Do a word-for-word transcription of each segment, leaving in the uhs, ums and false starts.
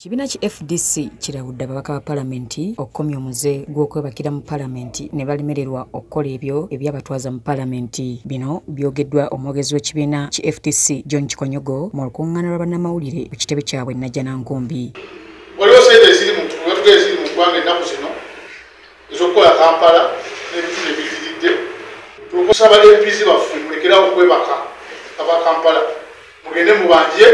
Kibiina ki F D C kirawudde ababaka ba Paalamenti okukomya omuze gw'okwebakira mu Paalamenti ne balemererwa okukola ebyo ebyabatwaza mu Paalamenti. Bino byogeddwa omwogezi w'ekibiina ki F D C John Kikonyogo mu lukungaana lwa bannamawulire ku kitebe kyabwe Najjanankumbi. Waliwo ssente eziri mu tugere ziri mu ggwanga ennaku zino ez'okukola Kampala n'ebitundu ebiyitiridde. Tukusaba M Ps baffe mulekerawo okwebaka aba Kampala, mugende mubanje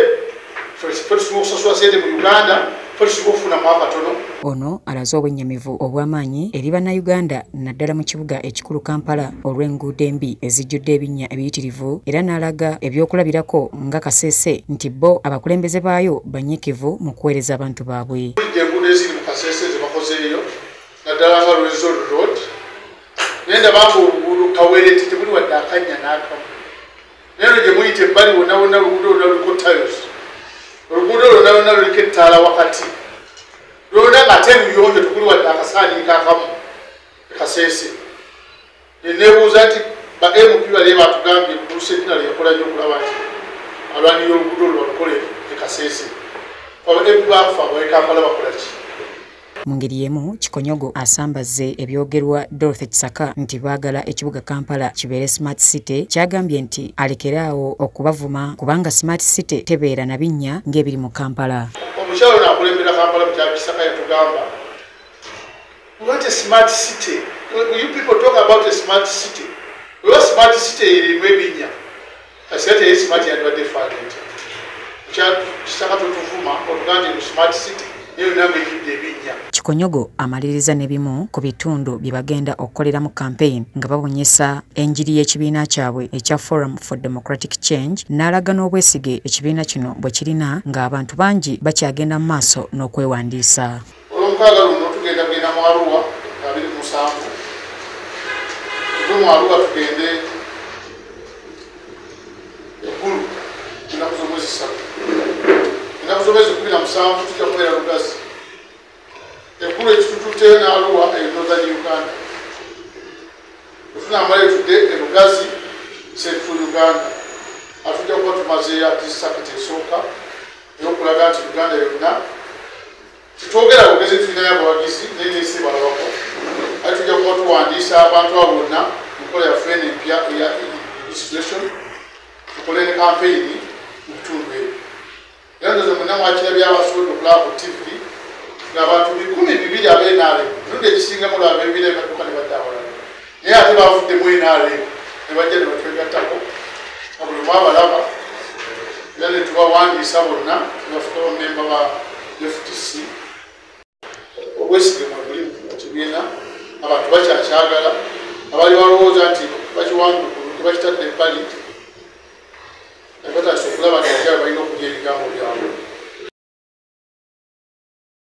ono alaze obwennyamivu obw'amaanyi eri bannayuganda naddala mu kibuga ekikulu Kampala olw'enguudo embi ezijjudde ebinnya ebiyitirivu, era n'alaga ebyokulabirako nga Kasese nti bo abakulembeze baayo banyiikivu mu kuweereza abantu baabwe. Enguudo eziri mu Kasese ze bakozeeyo naddala nga Lwezoro Road nenda bambu oluguudo Kawere tebuli wadde akanya n'akamu, naye gye muyita ebbali wonna wonna oluguudo lwonna luliko tiles. Oluguudo lwonna lwonna luliko ettaala wakati, lwonna ng'ate luyonjo tekuli wadde akasaaniiko akamu Kasese. Ne neebuuza nti ba M P bali batugambye Bruce Edinali yakola nnyo okulaba nti alwanirira oluguudo olwo balukole e Kasese. Aba M P bafa ab'e Kampala bakola ki? Mu ngeri y'emu, Kikonyogo asambaze ebyogerwa Dorothy Kisaka nti baagala ekibuga Kampala kibeere Smart City. Kyagambye nti alekeraawo okubavuma kubanga Smart City tebeera na binnya ng'ebiri mu Kampala. Omukyalo n'akulembera Kampala mu kyalo Kisaka yatugamba, we want a smart city. You people talk about a smart city. We want smart city erimu ebinnya. Kasete ye smart yandibadde effaanenti. Mukyalo Kisaka tutuvuma oluganda mu smart city. Kikonyogo amaliriza n'ebimu ku bitundu bye bagenda okukoleramu campaign nga babonyesa enjiri y'ekibiina kyabwe ekya Forum for Democratic Change, n'alaga n'obwesige ekibiina kino bwe kirina ng'abantu bangi bakyagenda mu maaso n'okwewandiisa. Olw'omukaaga luno tugenda kugenda mu Arua abiri mu musanvu, tuve mu Arua tugende eggulu ennaku z'omwezi ssatu. Ennaku z'omwezi kumi na musanvu tujja kubeera Lugazi. Eggulu ekitututte n'Arua e Northern Uganda. Tunaamala etudde e Lugazi Central Uganda. Atujja kuba tumazeeyo ati saketi esooka ey'okulaga nti Uganda yonna titwogera bugezi tulinayo abawagizi naye n'ensi balabako. Ate tujja kuba tuwandiisa abantu abo bonna mu nkola yaffe eno empya eya registration, tukole ne kampeyini mu bitundu ebyo. Era ndoza mwenna mwakirabye abasobola okulaba ku T V ng'abantu bikumi bibiri ab'N R M, emirundi egisingamu lwaba ebibira ebadduka ne badda abalala. Naye ate baavuddemu N R M ne bajja ne batwegattako nga buli mwabalaba, era ne tubawandiisa bonna ne bafuka bammemba ba F T C. Obwesige mwe buli mu kibiina, abantu bakyakyagala, abali balowooza nti bakiwangukulu tebakitadde ebbali, ne bataasa okulaba nti abakyala balina okuja ebigambo byabwe.